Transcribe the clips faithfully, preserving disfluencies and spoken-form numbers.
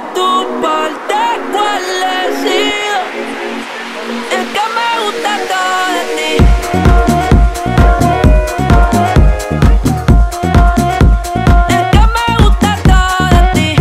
tu parte, ¿cuál he sido? Es que me gusta todo de ti. Es que me gusta todo de ti.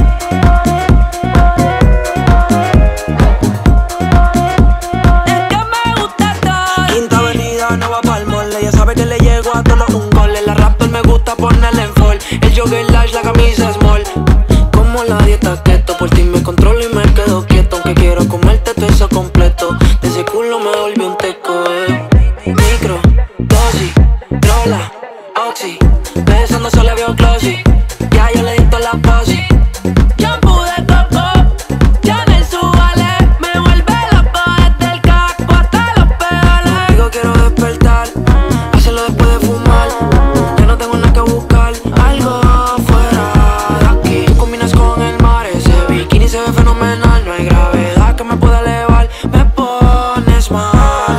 Es que me gusta todo. Quinta Avenida, no va pa'l mall. Ella sabe que le llego a todos un gol. En la Raptor me gusta ponerle en fall. El jogger large, la camisa small. Como la dieta keto, por ti me controlo y me quedo quieto. Aunque quiero comerte todo eso completo. De ese culo me volví un teco, eh. Micro, dosis, trola, oxi. Besando solo veo glossy. Ya yo le di toda la posi. Shampoo de coco, Chanel Subale. Me vuelve loco desde el casco hasta los pedales. Contigo quiero despertar, hacerlo después de fumar. Ya no tengo nada que buscar, algo fuera de aquí. Tú combinas con el mar, ese bikini se ve fenomenal. No hay gravedad que me pueda elevar, me pones mal.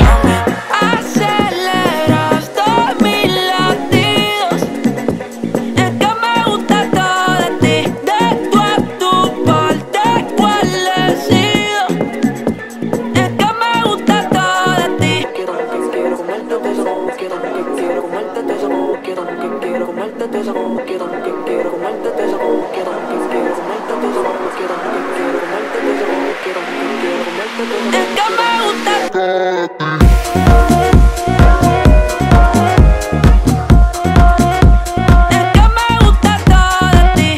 Aceleras todos mis latidos. Es que me gusta todo de ti. De tu a tu parte, ¿cuál he sido? Es que me gusta todo de ti. Quiero que quiero comerte eso, como quiero que quiero comerte eso, como quiero que quiero comerte eso, como quiero que quiero comerte eso, como quiero que quiero comerte eso, como quiero que quiero comerte eso, como quiero que quiero comerte eso. Es que me gusta todo de ti. Es que me gusta todo de ti.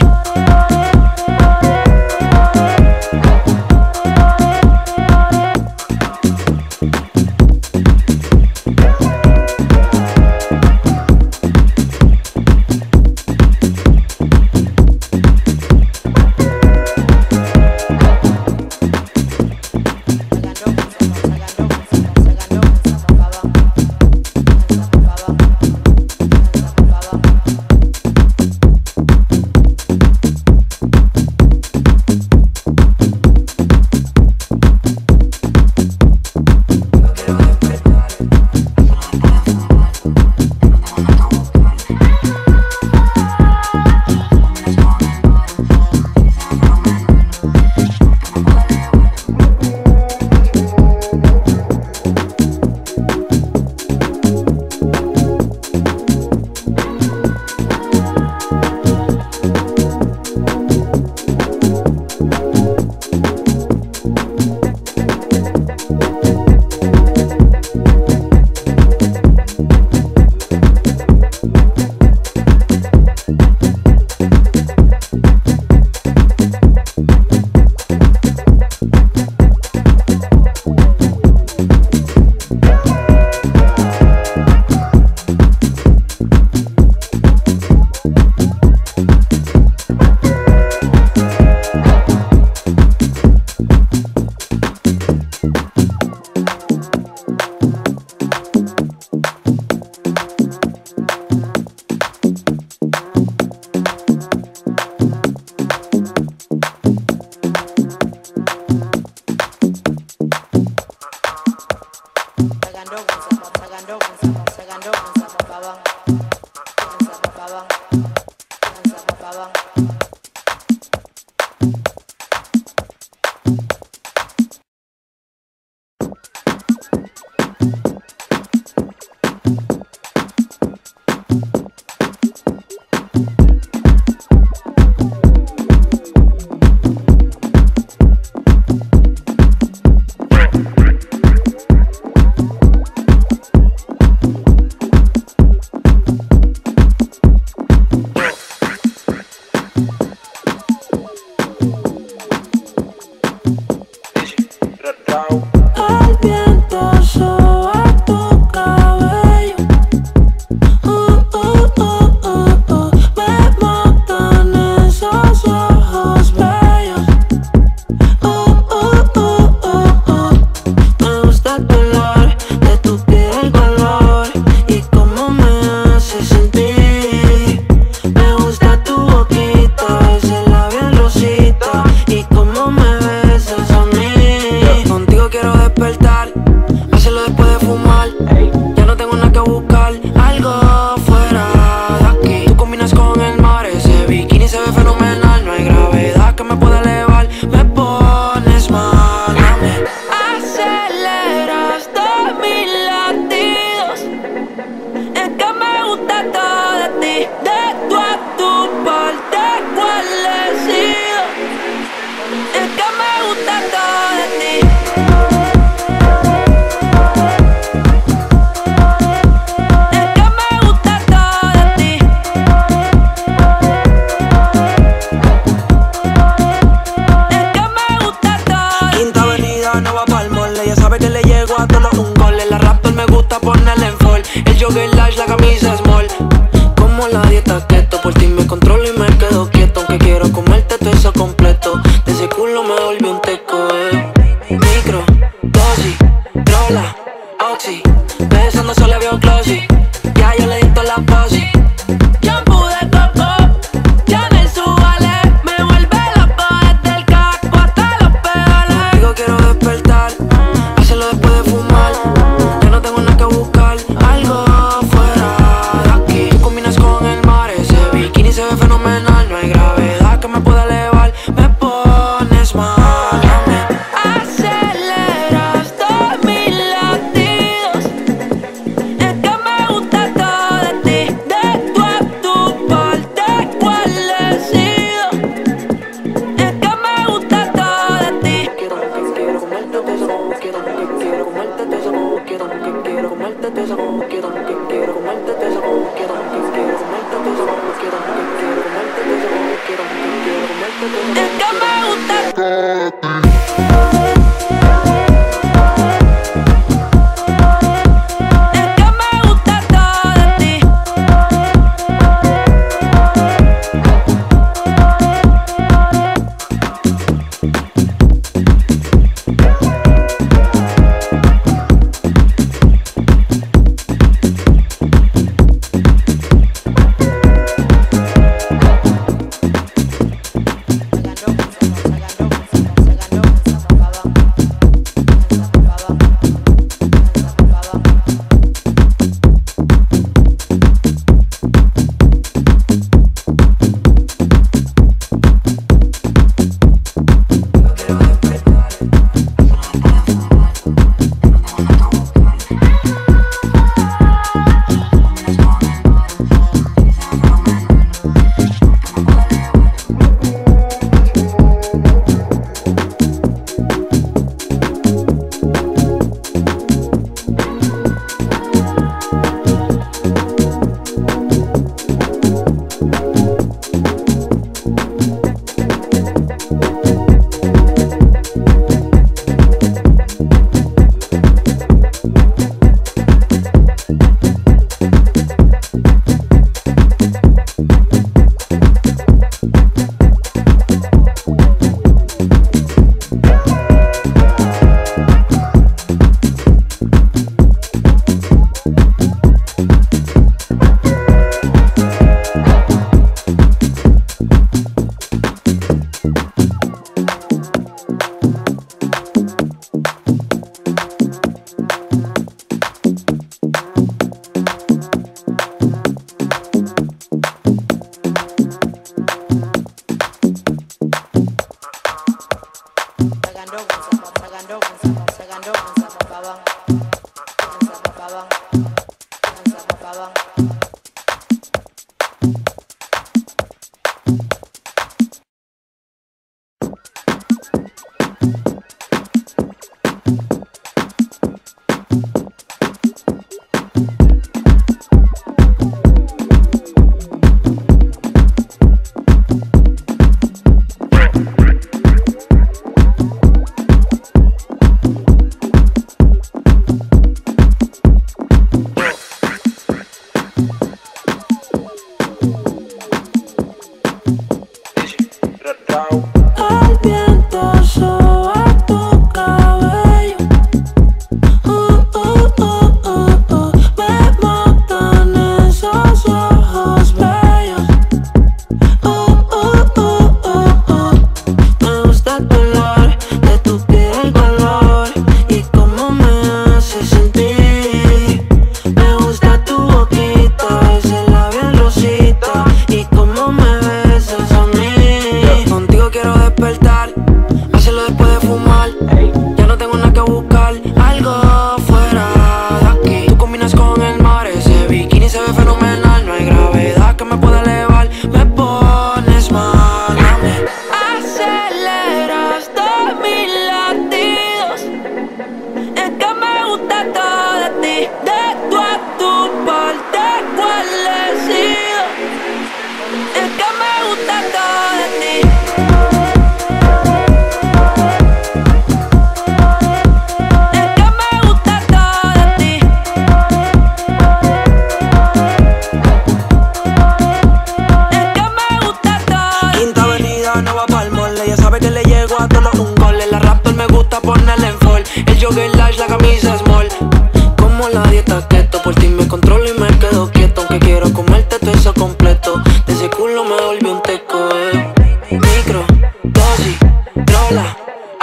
gusta todo de ti. Es que me gusta todo de ti. Es que me gusta todo. Quinta Avenida, no va pa'l mall. Ella sabe que le llego a todos un gol. En la Raptor me gusta ponerle en fall. El jogger large, la camisa small. Como la dieta keto, por ti me controlo y me quedo quieto. Aunque quiero comerte todo eso completo. De ese culo me volví un teco, eh. Micro, dosis, trola, oxi. Besando solo veo glossy. Ya yo le di toda la posi. Shampoo de coco, Chanel Subale. Me vuelve loco desde el casco hasta los pedales. Digo quiero despertar, hacerlo después de fumar.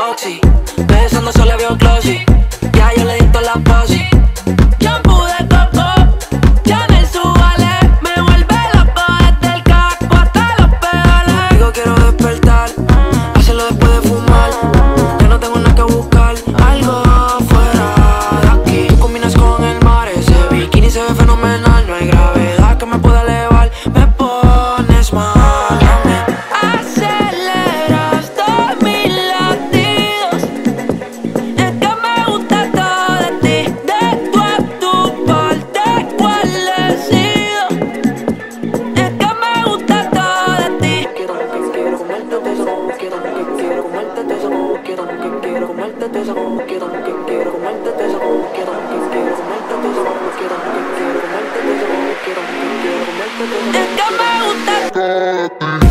Roxy, besando esos labios glossy. Ya yo le di toda la posi. Shampoo de coco, Chanel Subale, me vuelve loco desde el casco hasta los pedales. Digo quiero despertar, hacerlo después de fumar. Ya no tengo nada que buscar, algo fuera de aquí. Tú combinas con el mar, ese bikini se ve fenomenal. No hay gravedad que me pueda elevar, me pones mal a mí. Aceleras todos mis latidos, es que me gusta todo de ti, de tu a tu parte cuál decido. Es que me gusta todo de ti. Quiero que quiero comerte eso, como quiero que quiero comerte eso, como quiero que quiero comerte eso, como quiero que quiero comerte eso, como quiero que quiero comerte eso, como quiero que quiero comerte eso, como quiero que quiero comerte eso. Es que me gusta todo de ti.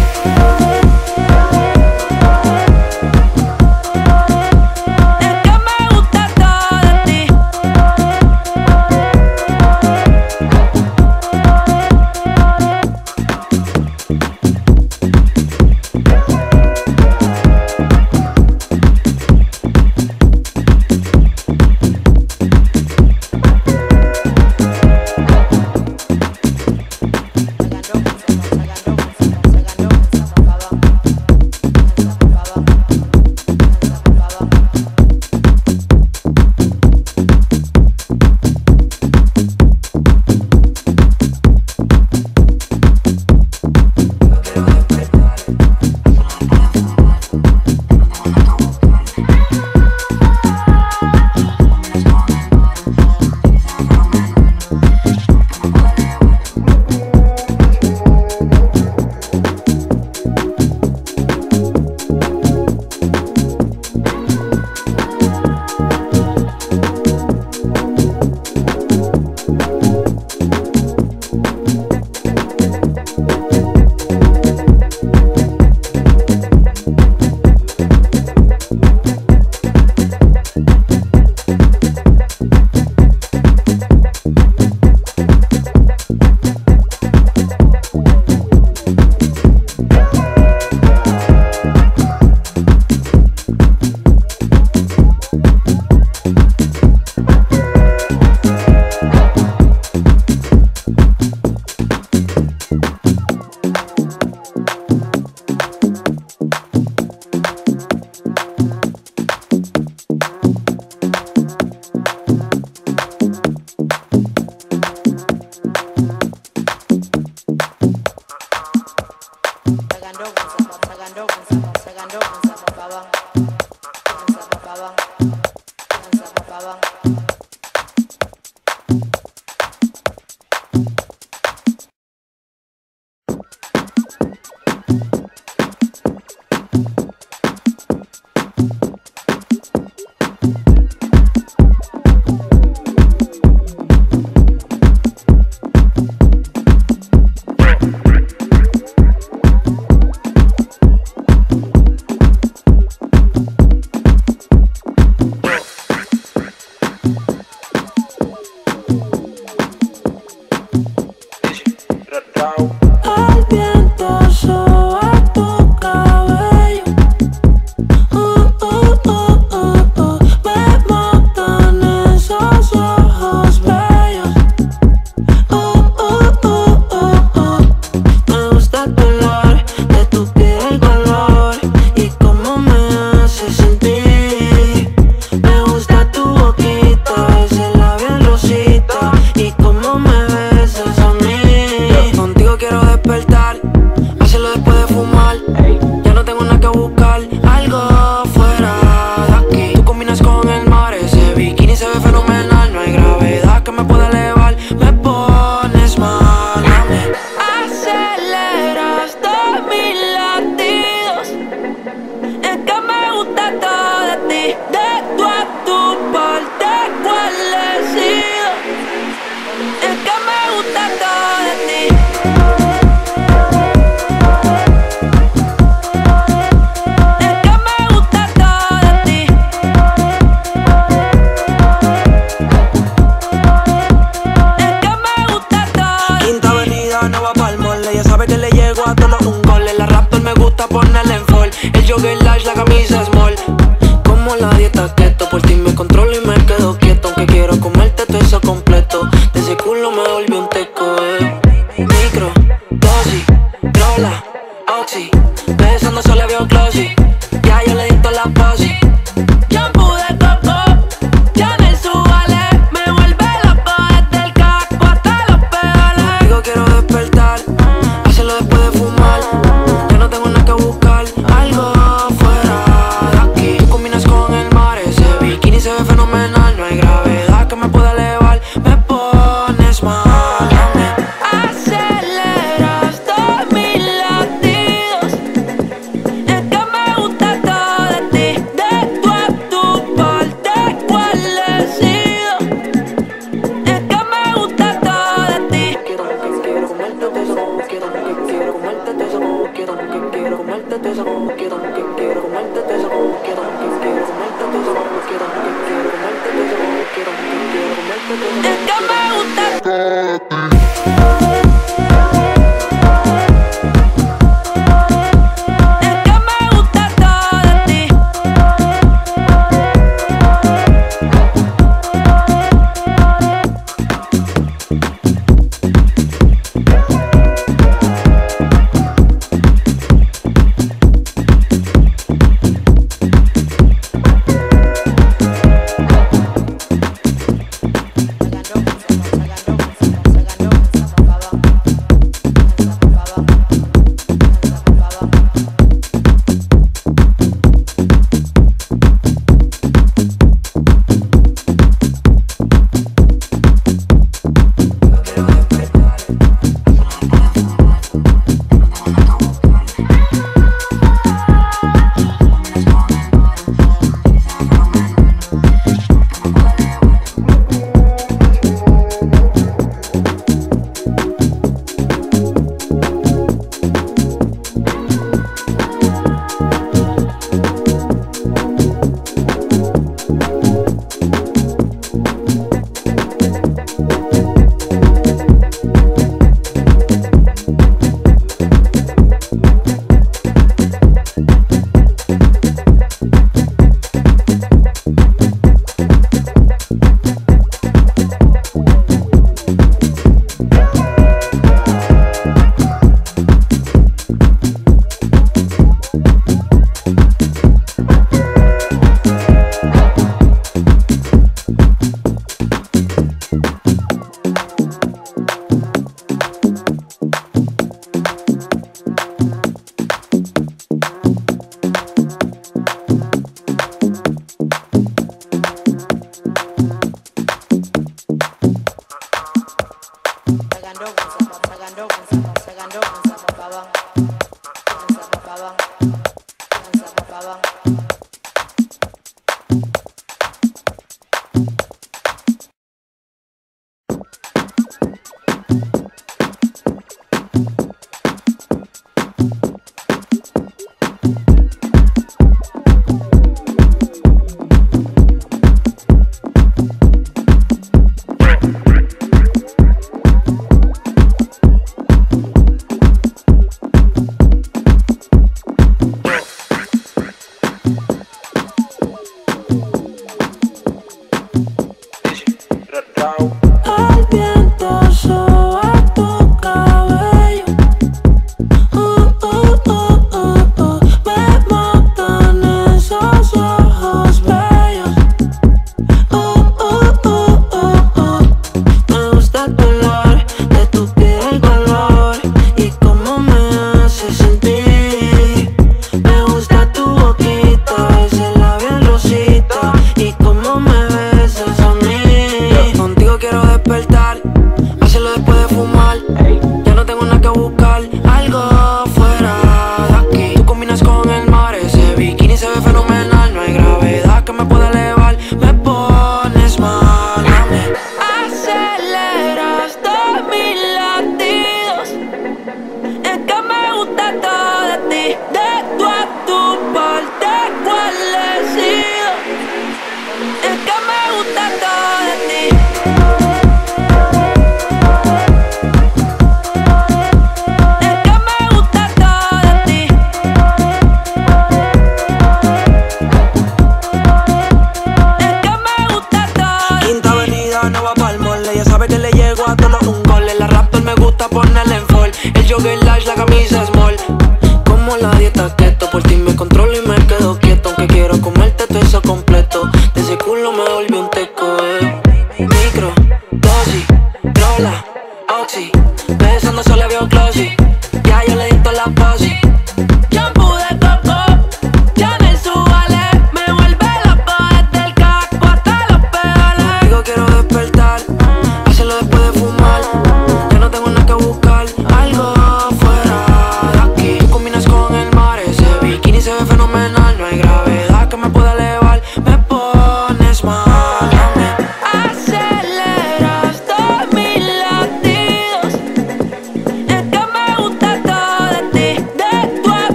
Algo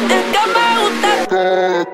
Es que me gusta todo.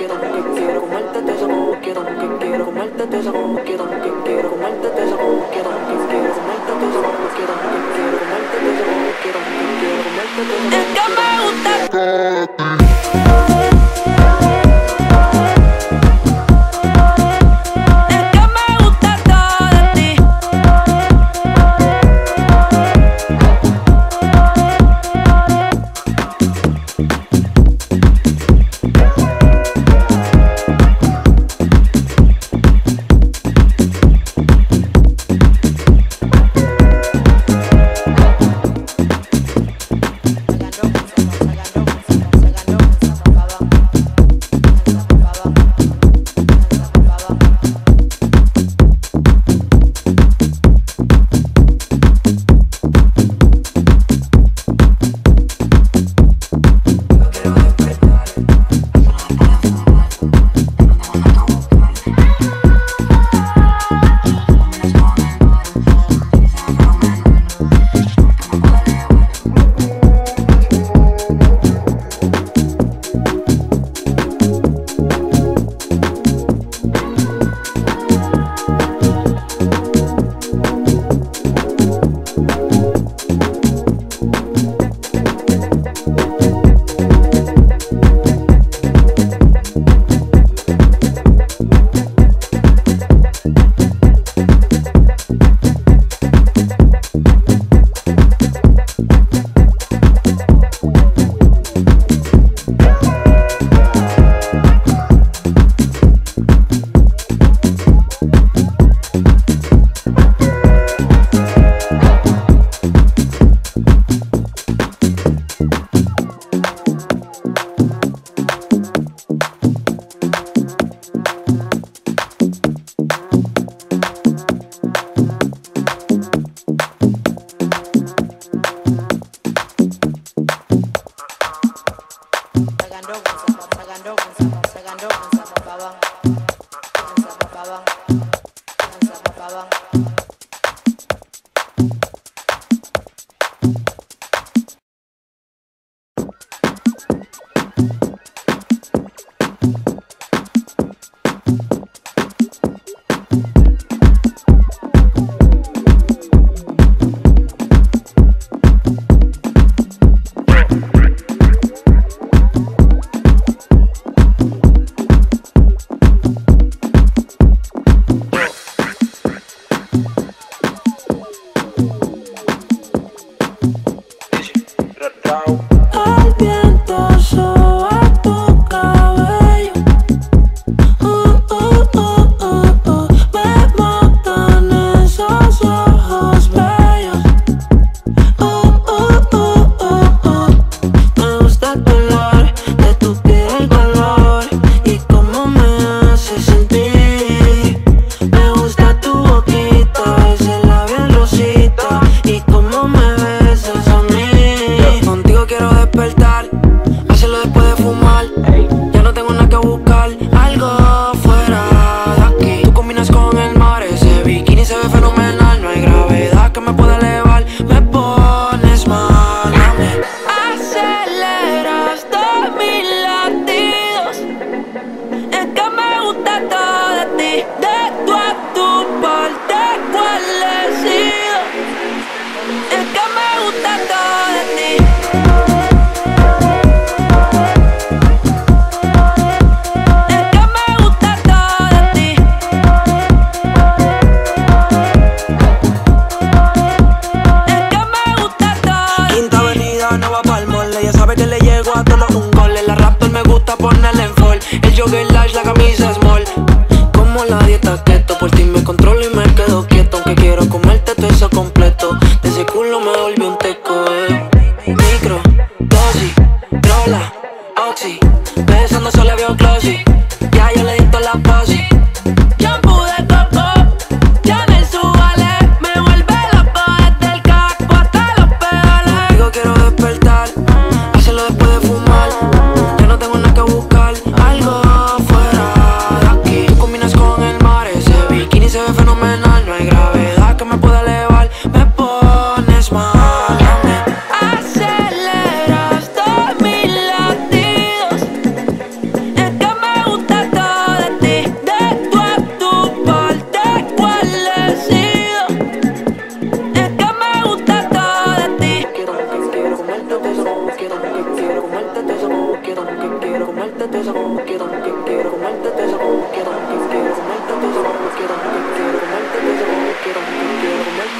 quiero, que quiero comerte eso como quiero, que quiero comerte eso como quiero, que quiero comerte eso como quiero, que quiero comerte eso como quiero, que quiero comerte eso como quiero, que quiero comerte eso como quiero. Es que me gusta. Algo fuera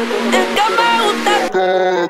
Es que me gusta todo.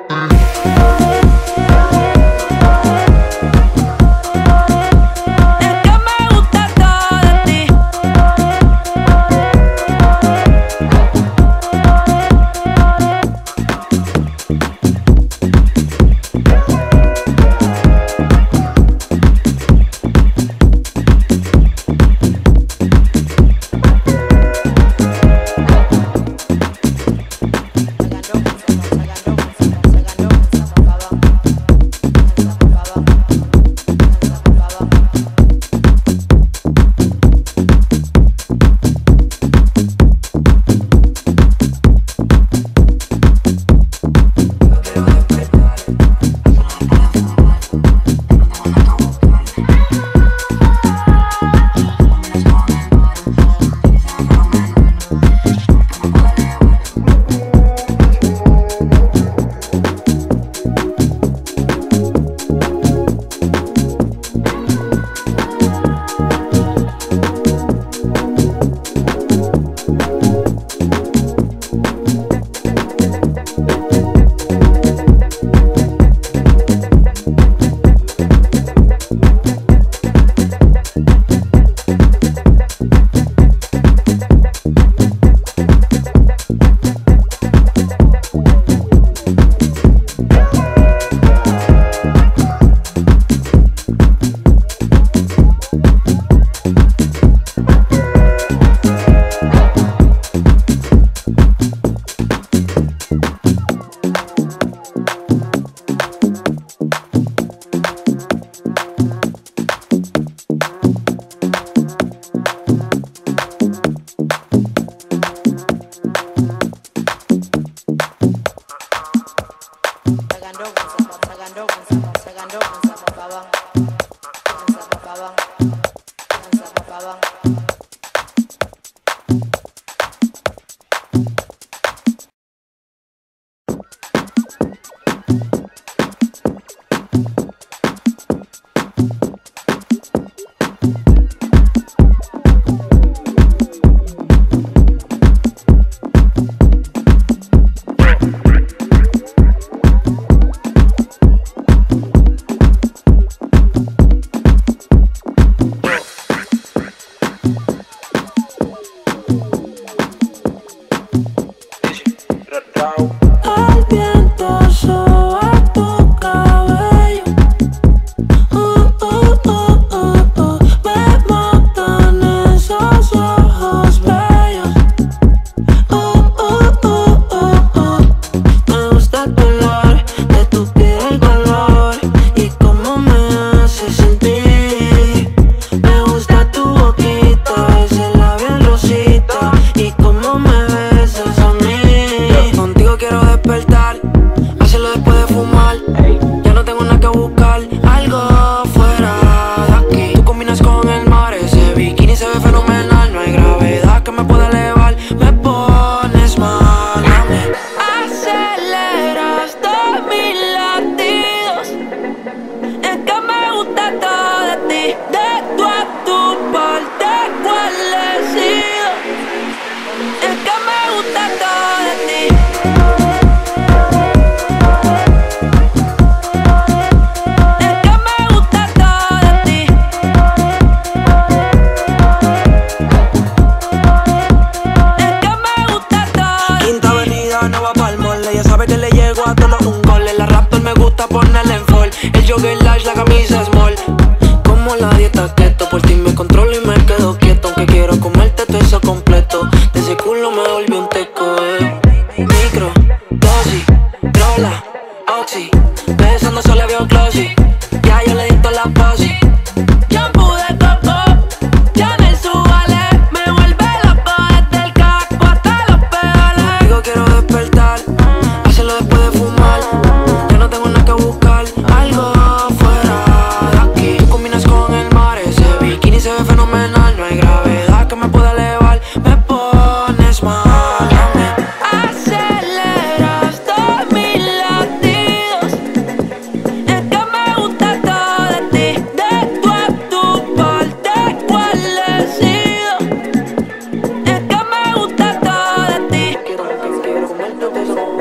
Quiero, quiero comerte todo.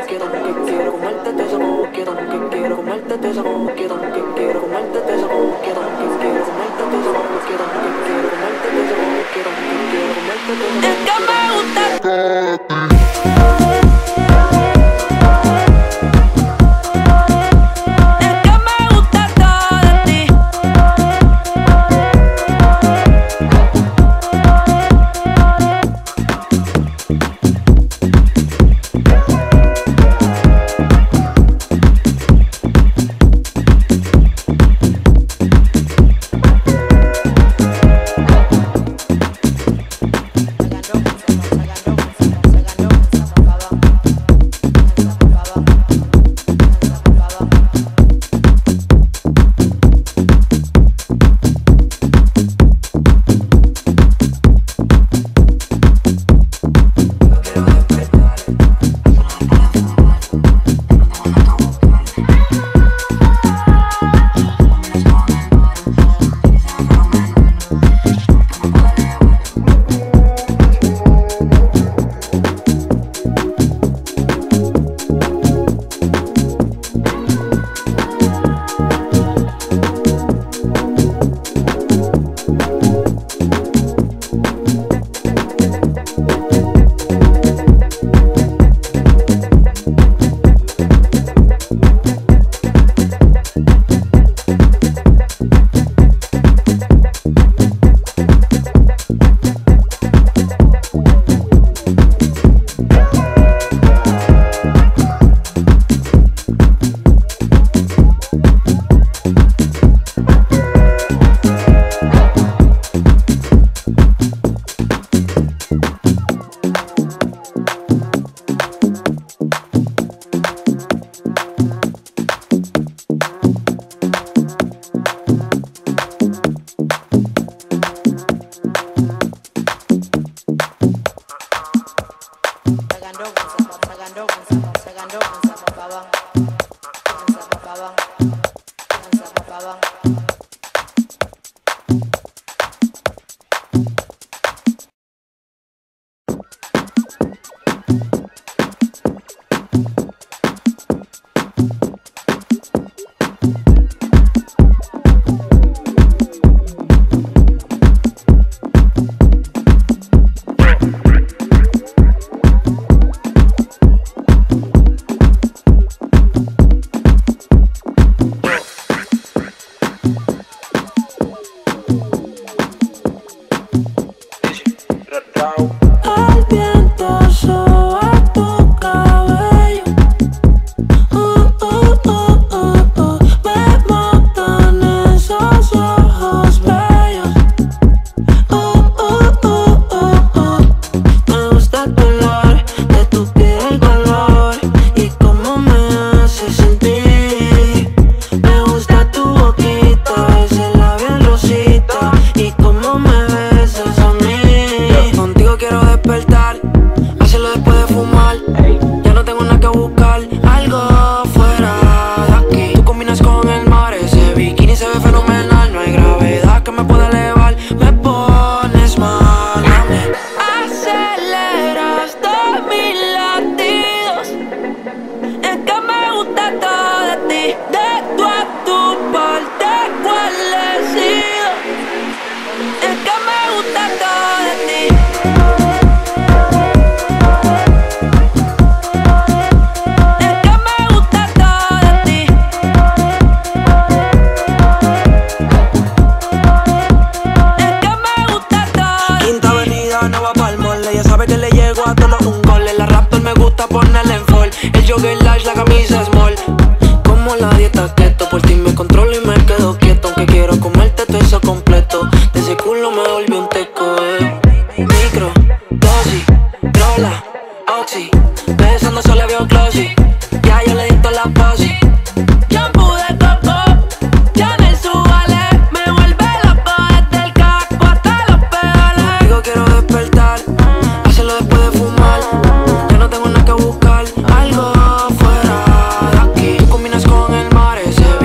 Es que me gusta todo.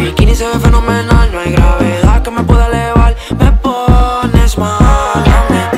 fenomenal, no hay gravedad que me pueda elevar. Me pones mal,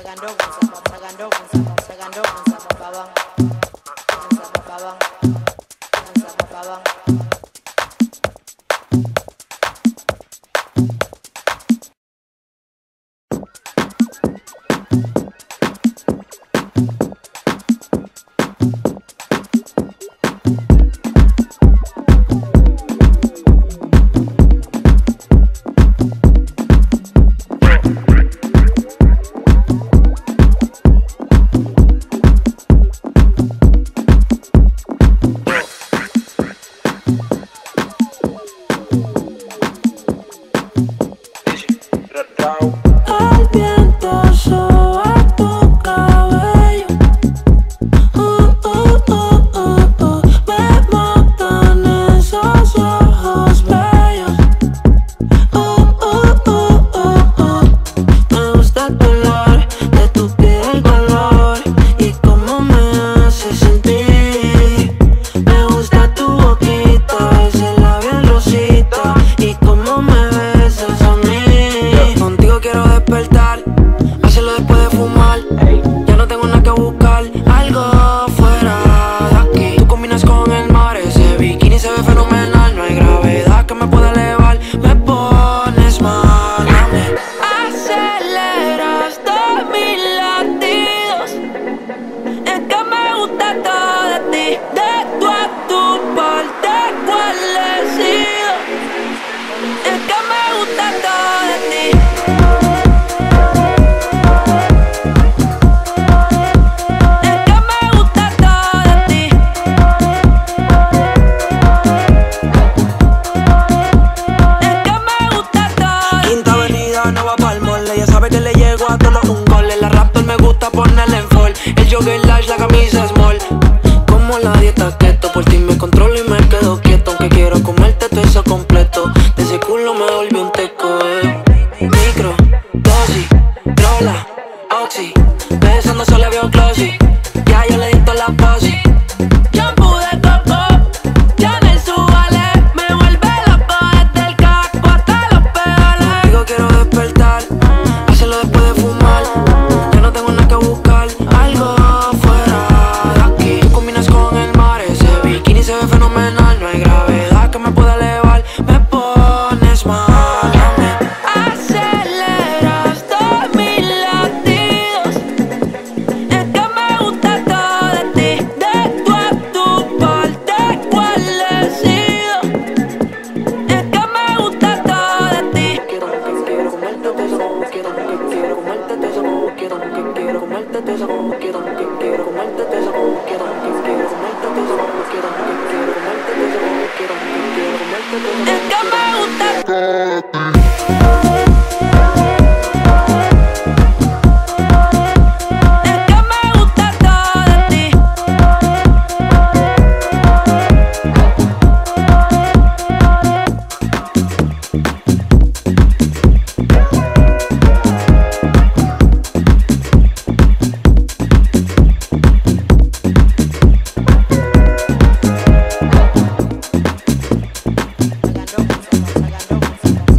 Sacando, sacando, sacando.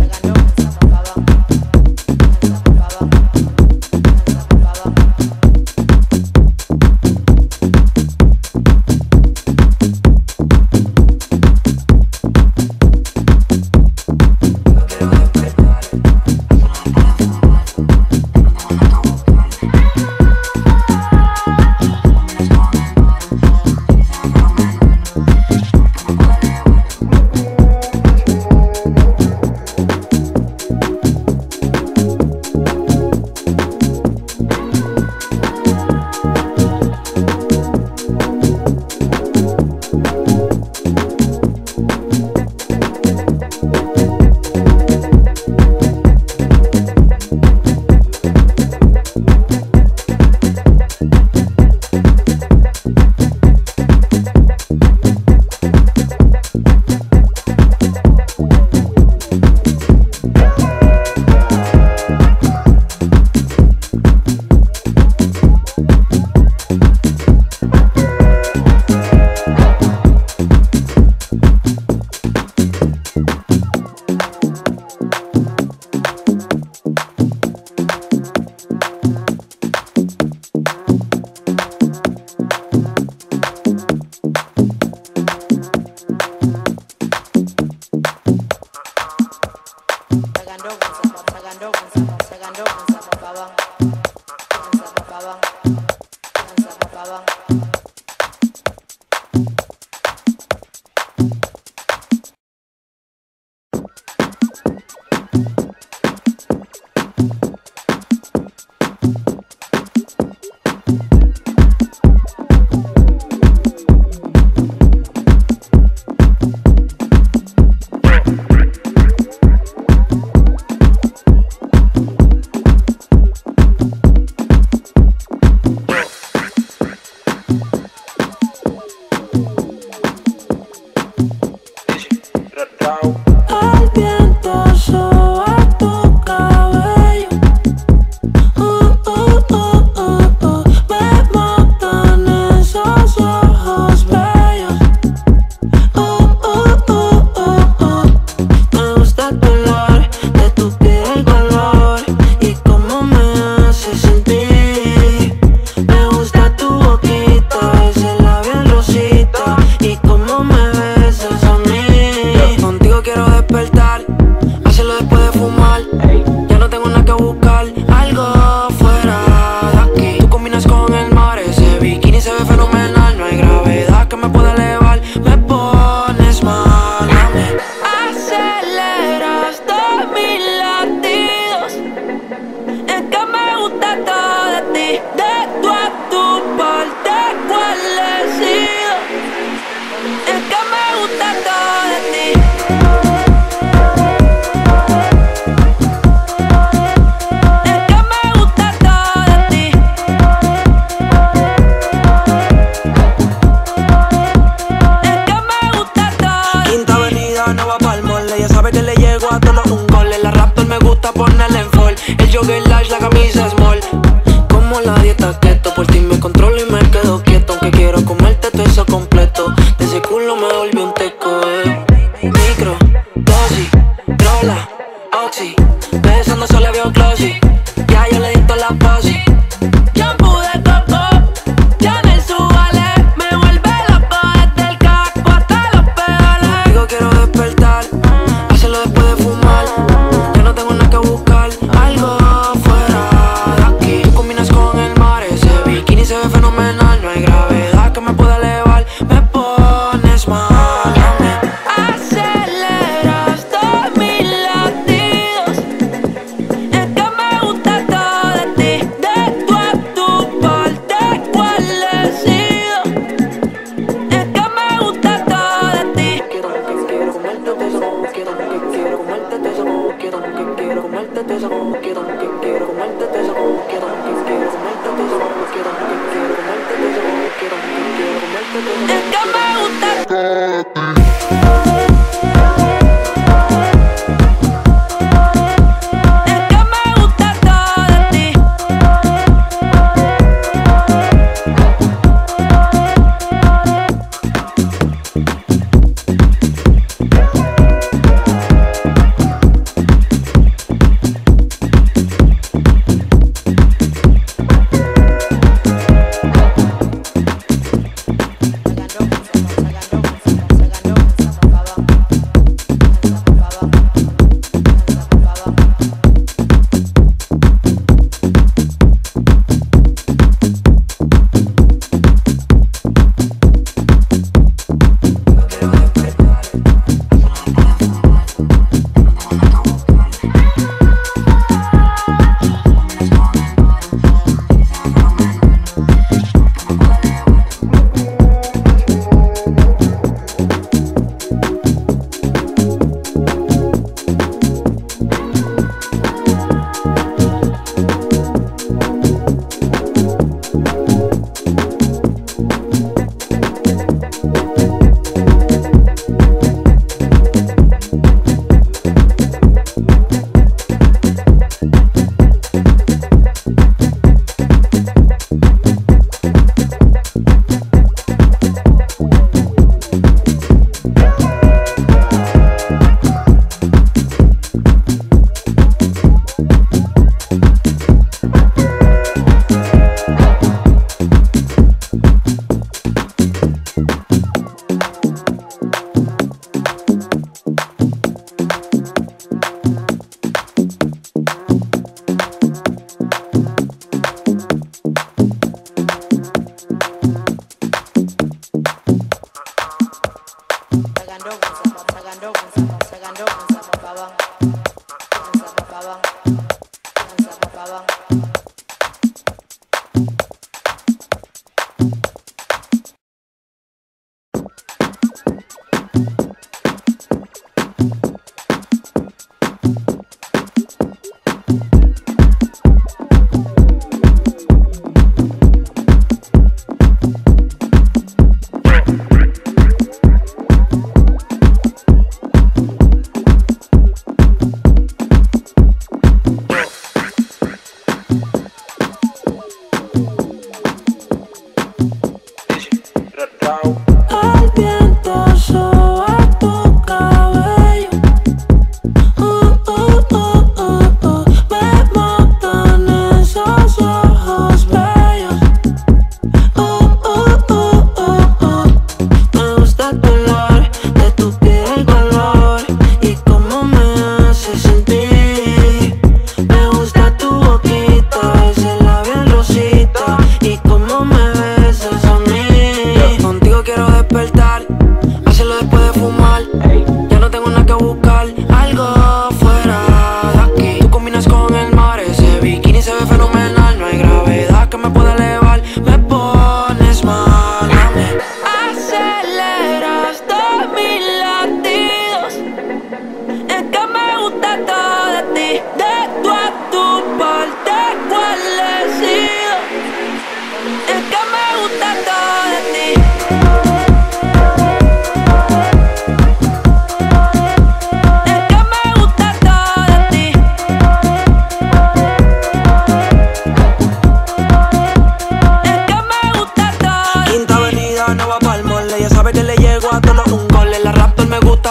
Sacando, sacando,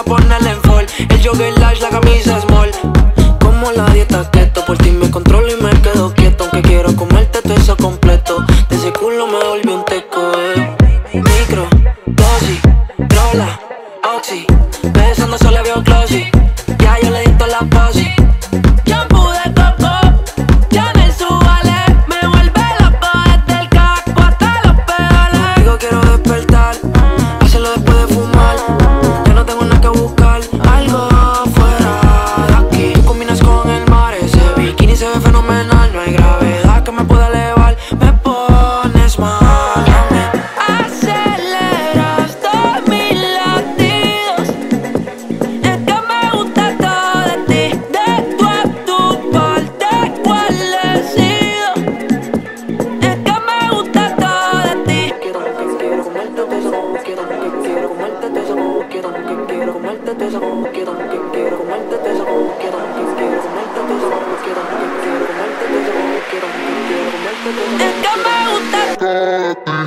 ponerla en fall. El jogger large, la camisa small. Como la dieta keto, por ti me controlo y me quedo quieto. Aunque quiero comerte todo eso completo. De ese culo me volví un teco, eh. Micro, dosis, trola, oxi. Besando solo veo glossy. Ya yo le di toda la posi. Shampoo de coco, ya en el subale. Me vuelve loco desde el casco hasta los pedales. Contigo quiero despertar, hacerlo después de fumar. Ya no tengo nada que buscar, algo fuera de aquí. Tú combinas con el mar, ese bikini se ve fenomenal. No hay gravedad que me pueda elevar, me pones mal a mí. Aceleras todos mis latidos. Es que me gusta todo de ti. De tu a tu parte, ¿cuál he sido? Es que me gusta todo de ti. Quiero que quiero comerte todo eso, como quiero que quiero comerte todo eso, como quiero que quiero comerte todo eso, como quiero que quiero comerte todo eso, como quiero que quiero comerte todo eso, como quiero que quiero comerte todo eso, como quiero que quiero comerte todo eso. Es que me gusta todo de ti.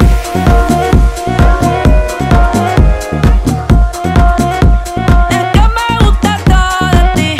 Es que me gusta todo de ti.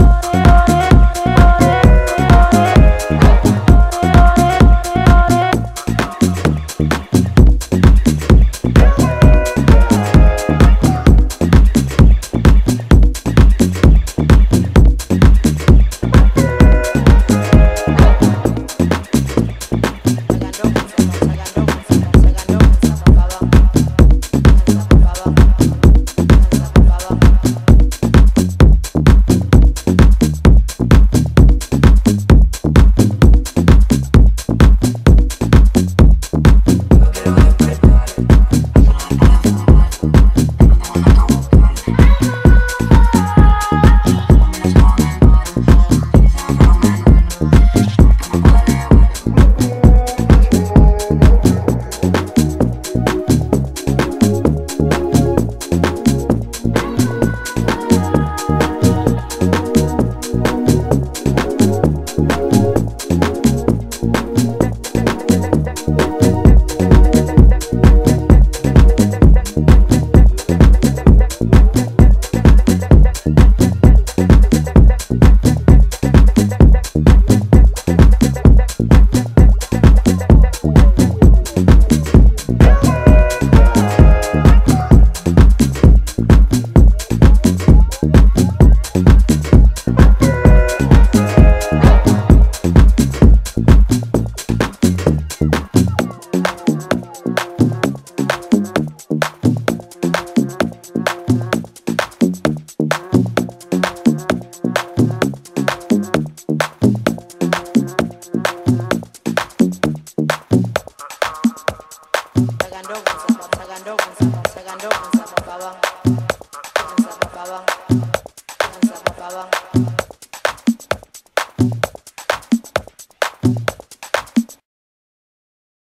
Bang.